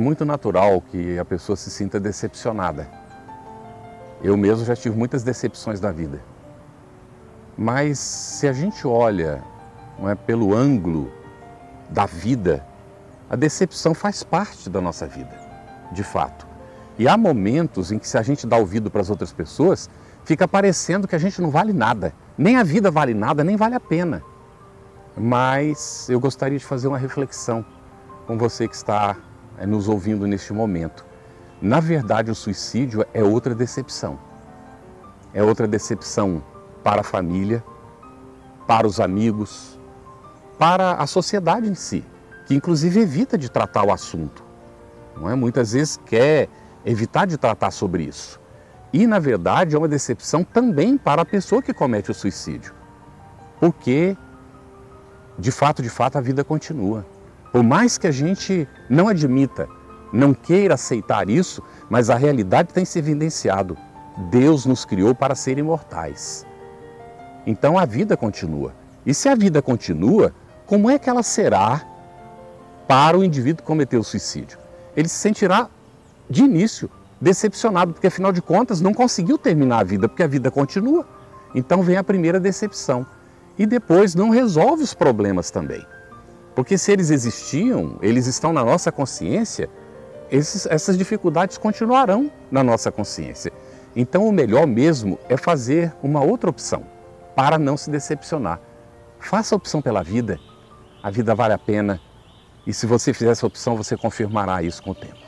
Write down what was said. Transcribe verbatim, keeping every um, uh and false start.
muito natural que a pessoa se sinta decepcionada. Eu mesmo já tive muitas decepções na vida. Mas se a gente olha, não é, pelo ângulo da vida, a decepção faz parte da nossa vida, de fato. E há momentos em que, se a gente dá ouvido para as outras pessoas, fica parecendo que a gente não vale nada. Nem a vida vale nada, nem vale a pena. Mas eu gostaria de fazer uma reflexão com você que está é, nos ouvindo neste momento. Na verdade, o suicídio é outra decepção. É outra decepção para a família, para os amigos, para a sociedade em si, que inclusive evita de tratar o assunto. Não é? Muitas vezes quer evitar de tratar sobre isso. E, na verdade, é uma decepção também para a pessoa que comete o suicídio. Porque, de fato, de fato, a vida continua. Por mais que a gente não admita, não queira aceitar isso, mas a realidade tem se evidenciado. Deus nos criou para ser imortais. Então a vida continua. E se a vida continua, como é que ela será para o indivíduo que cometeu o suicídio? Ele se sentirá, de início, decepcionado, porque afinal de contas não conseguiu terminar a vida, porque a vida continua. Então vem a primeira decepção. E depois não resolve os problemas também. Porque se eles existiam, eles estão na nossa consciência, esses, essas dificuldades continuarão na nossa consciência. Então o melhor mesmo é fazer uma outra opção, para não se decepcionar. Faça a opção pela vida, a vida vale a pena. E se você fizer essa opção, você confirmará isso com o tempo.